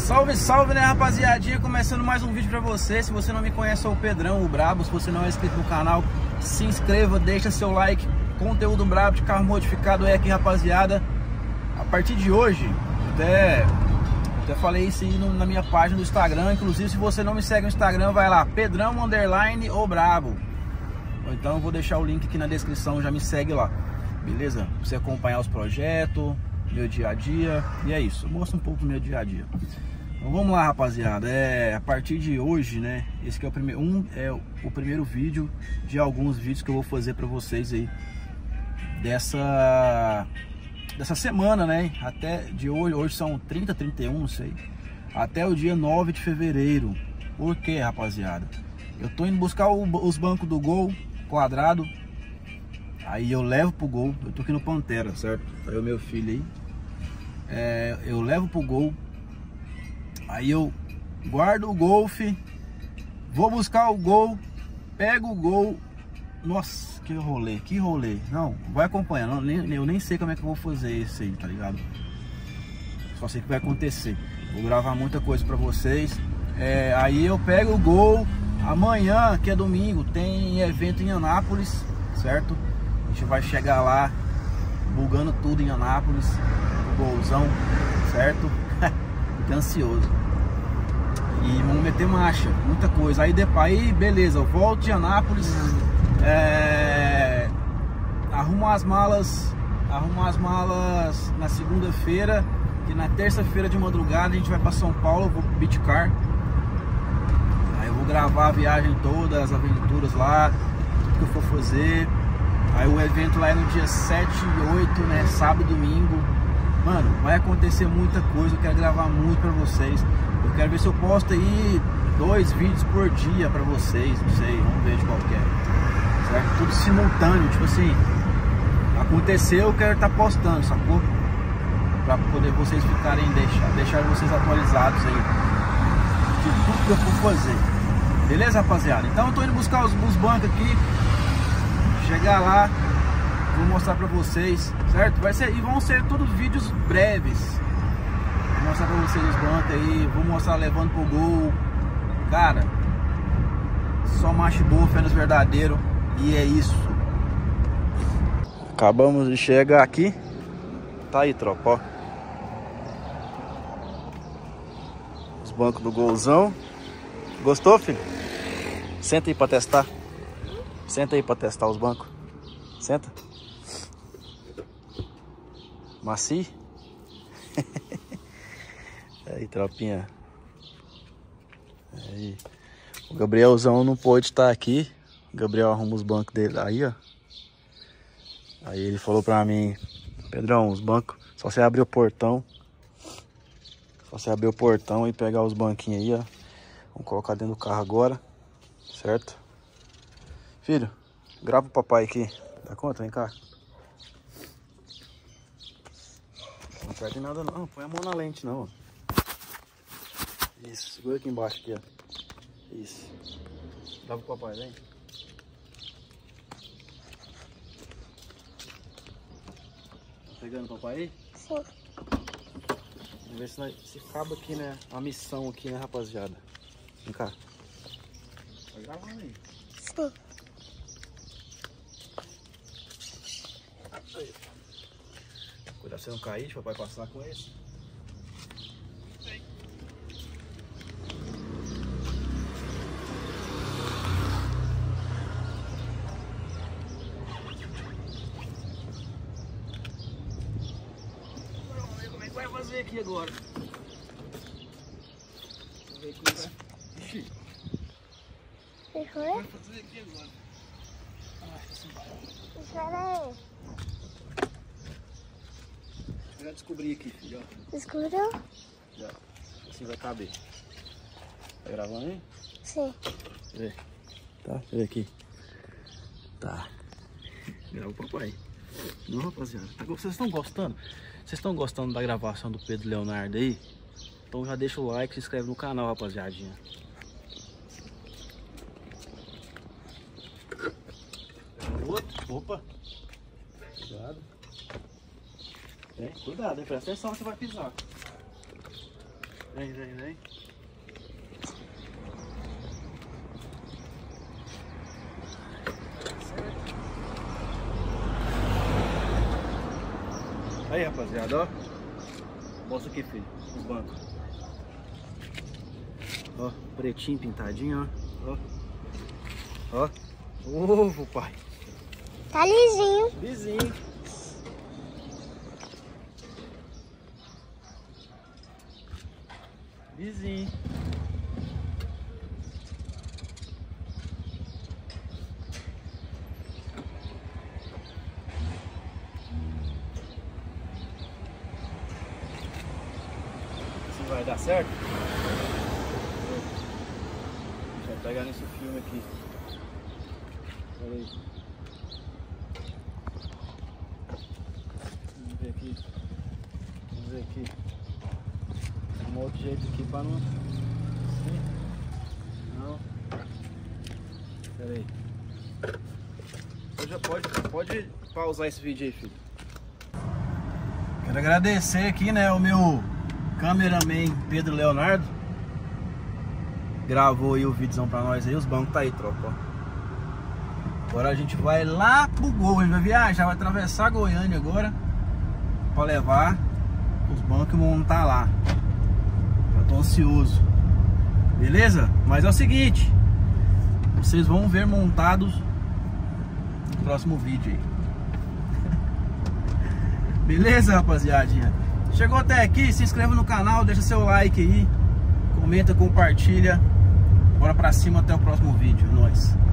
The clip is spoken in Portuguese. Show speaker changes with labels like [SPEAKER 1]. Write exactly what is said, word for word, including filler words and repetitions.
[SPEAKER 1] Salve, salve, né, rapaziadinha? Começando mais um vídeo pra você. Se você não me conhece, eu sou o Pedrão, o Brabo. Se você não é inscrito no canal, se inscreva, deixa seu like. Conteúdo brabo de carro modificado é aqui, rapaziada. A partir de hoje, até, até falei isso aí no, na minha página do Instagram. Inclusive, se você não me segue no Instagram, vai lá, Pedrão underline ou Brabo. Ou então eu vou deixar o link aqui na descrição, já me segue lá, beleza? Pra você acompanhar os projetos, meu dia a dia. E é isso, mostra um pouco do meu dia a dia. Então vamos lá, rapaziada. É, a partir de hoje, né, esse aqui é o primeiro, um, é o primeiro vídeo de alguns vídeos que eu vou fazer pra vocês aí dessa dessa semana, né? Até de hoje, hoje são trinta, trinta e um, não sei. Até o dia nove de fevereiro. Por quê, rapaziada? Eu tô indo buscar o, os bancos do Gol quadrado. Aí eu levo pro Gol. Eu tô aqui no Pantera, certo? Aí o meu filho aí. É, eu levo pro Gol. Aí eu guardo o Golf. Vou buscar o Gol. Pego o Gol. Nossa, que rolê, que rolê. Não, vai acompanhando. Eu nem sei como é que eu vou fazer isso aí, tá ligado? Só sei que vai acontecer. Vou gravar muita coisa pra vocês. É, aí eu pego o Gol. Amanhã, que é domingo, tem evento em Anápolis, certo? A gente vai chegar lá, bugando tudo em Anápolis. O Golzão, certo? Fico ansioso. E vamos meter marcha, muita coisa. Aí, depois, aí beleza, eu volto de Anápolis. É, arrumo as malas, arrumo as malas na segunda-feira, que na terça-feira de madrugada a gente vai para São Paulo, vou pro Beach Car. Aí eu vou gravar a viagem toda, as aventuras lá, tudo que eu for fazer. Aí o evento lá é no dia sete e oito, né, sábado e domingo. Mano, vai acontecer muita coisa, eu quero gravar muito pra vocês. Eu quero ver se eu posto aí dois vídeos por dia pra vocês, não sei, vamos ver de qual que é. Certo? Tudo simultâneo, tipo assim, aconteceu, eu quero estar postando, sacou? Pra poder vocês ficarem, deixar, deixar vocês atualizados aí de tudo que eu for fazer. Beleza, rapaziada? Então eu tô indo buscar os, os bancos aqui. Chegar lá, vou mostrar pra vocês, certo? Vai ser, e vão ser todos vídeos breves. Vou mostrar pra vocês os bancos aí, vou mostrar levando pro Gol. Cara, só macho boa, fé nos verdadeiros. E é isso. Acabamos de chegar aqui. Tá aí, tropa, ó. Os bancos do Golzão. Gostou, filho? Senta aí pra testar. Senta aí pra testar os bancos. Senta. Macio. Aí, tropinha. Aí. O Gabrielzão não pôde estar aqui. O Gabriel arruma os bancos dele aí, ó. Aí ele falou pra mim: Pedrão, os bancos, só você abrir o portão. Só você abrir o portão e pegar os banquinhos aí, ó. Vamos colocar dentro do carro agora. Certo? Filho, grava o papai aqui. Dá conta? Vem cá. Não perde nada não. Não põe a mão na lente não, ó. Isso, segura aqui embaixo aqui, ó. Isso. Grava o papai, vem. Pegando o papai aí?
[SPEAKER 2] Sim.
[SPEAKER 1] Vamos ver se, nós, se acaba aqui, né? A missão aqui, né, rapaziada? Vem cá. Vai gravando aí.
[SPEAKER 2] Sim.
[SPEAKER 1] Aí. Cuidado pra você não cair, deixa o papai passar com esse. Vai fazer aqui agora. Vamos ver como vai. Ixi.
[SPEAKER 2] Que foi?
[SPEAKER 1] Vai fazer aqui agora. Ai, assim vai.
[SPEAKER 2] Espera aí.
[SPEAKER 1] Já descobri aqui, filho.
[SPEAKER 2] Descobriu?
[SPEAKER 1] Já. Assim vai caber. Tá gravando aí?
[SPEAKER 2] Sim.
[SPEAKER 1] Vê. Tá? Deixa eu ver aqui. Tá. Grava o papai. Não, rapaziada. Vocês estão gostando? Vocês estão gostando da gravação do Pedro Leonardo aí? Então já deixa o like, se inscreve no canal, rapaziadinha. Outro. Opa. Cuidado. É, cuidado, hein? Presta atenção que você vai pisar. Vem, vem, vem. Aí, rapaziada, ó. Mostra aqui, filho, os bancos. Ó, pretinho pintadinho, ó. Ó. Ó. Ovo, pai.
[SPEAKER 2] Tá lisinho.
[SPEAKER 1] Lisinho. Lisinho. Se vai dar certo? Deixa eu pegar nesse filme aqui. Olha aí. Vamos ver aqui. Vamos ver aqui. Um outro jeito aqui para não... Assim. Não. Pera aí. Você já pode, pode pausar esse vídeo aí, filho. Quero agradecer aqui, né, o meu cameraman Pedro Leonardo. Gravou aí o vídeozão pra nós aí. Os bancos tá aí, tropa, ó. Agora a gente vai lá pro Gol. A gente vai viajar, vai atravessar Goiânia agora pra levar os bancos e montar lá. Já tô ansioso. Beleza? Mas é o seguinte, vocês vão ver montados no próximo vídeo aí. Beleza, rapaziadinha? Chegou até aqui, se inscreva no canal, deixa seu like aí, comenta, compartilha. Bora pra cima, até o próximo vídeo. É nóis.